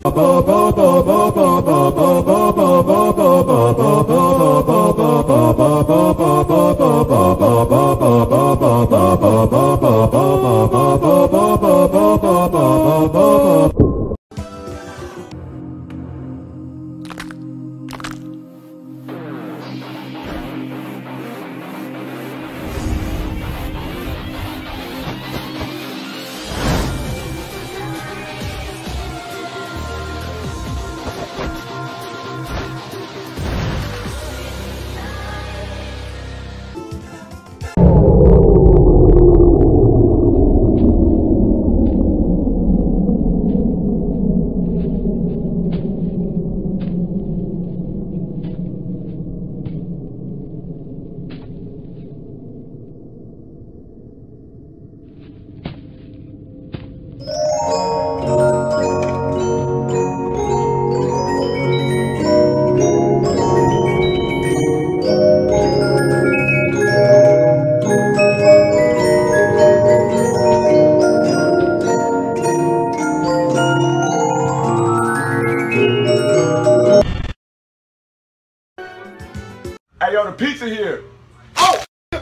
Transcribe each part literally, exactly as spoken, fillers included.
Hey, yo, the pizza here. Oh!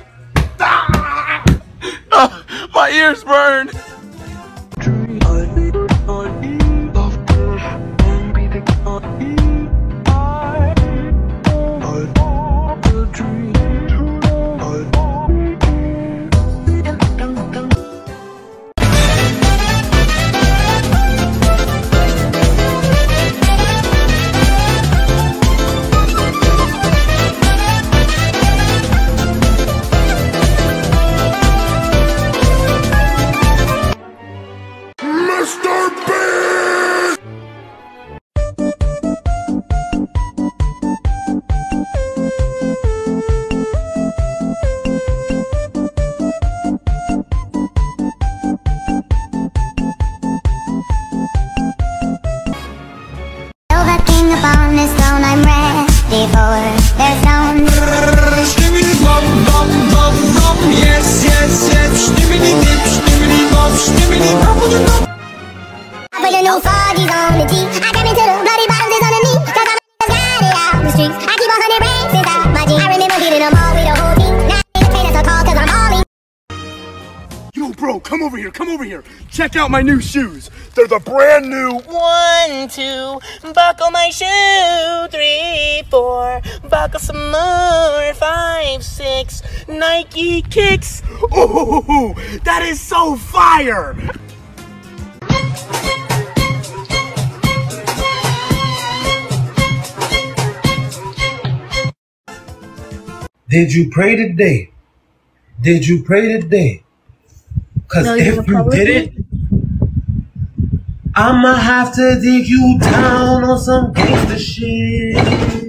Ah! My ears burned. Upon this throne, I'm ready for their stone. Stimmity bop, bop, bop, bop. Yes, yes, yes. Stimmity dip, stimmity bop, stimmity bop, bop. I put a new forties on the G. I got into the bloody bottles on the knee. Cause I'm got it out the streets. I keep a hundred racks inside my jeans. I remember hitting them all with a whole team. Now they pay us a call cause I'm all in. Yo, bro, come over here, come over here. Check out my new shoes. They're the brand new One, two, buckle my shoe. Three, four, buckle some more. Five, six, Nike kicks. Ooh, that is so fire. Did you pray today? Did you pray today? Cause No, if you didn't, I'ma have to dig you down on some gangster shit.